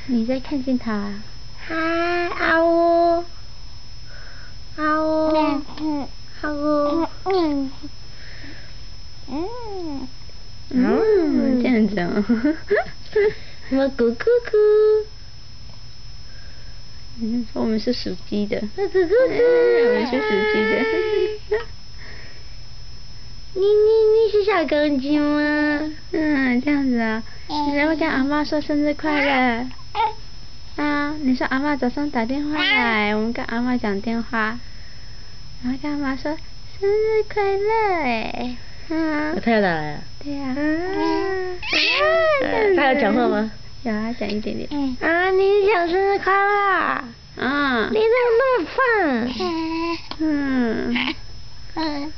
你在看镜头啊？ 嗨，阿呜，阿呜，阿呜， 这样子哦。 我咕咕咕。 我们是属鸡的。 咕咕咕咕。 我们是属鸡的。 你是小公鸡吗？ 这样子啊。你要不要跟阿嬷说生日快乐？啊，你说阿嬷早上打电话来，我们跟阿嬷讲电话，然后跟阿嬷说生日快乐哎。 他要打来啊？ 对呀。 他有讲话吗？ 有啊，讲一点点。 你讲生日快乐。你怎么那么胖？